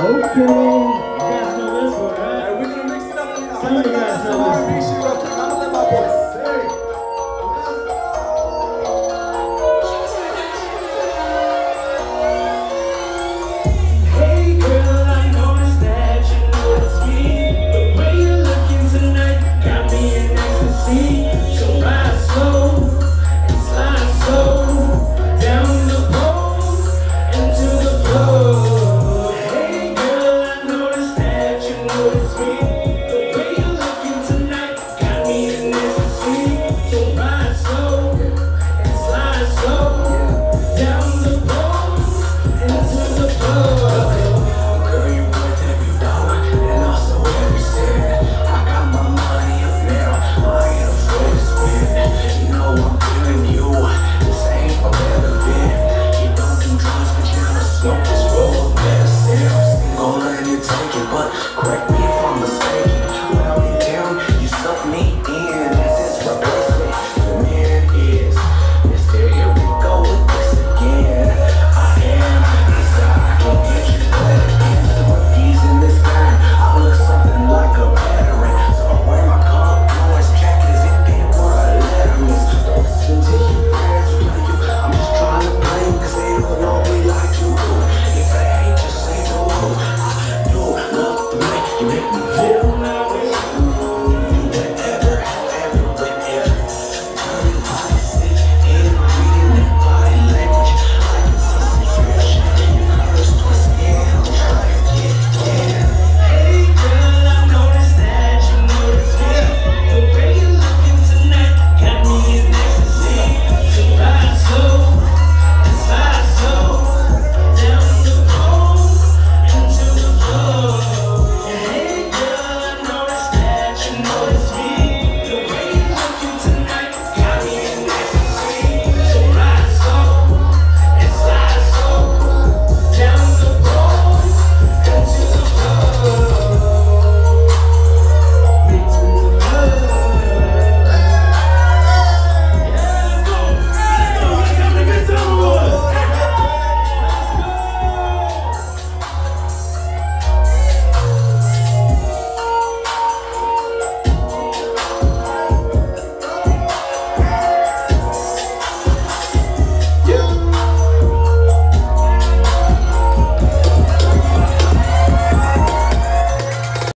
Okay. You guys know this one, right? We're gonna mix it up. I'm Some of gonna you guys some know this R&B shit real quick. I'm gonna let my boys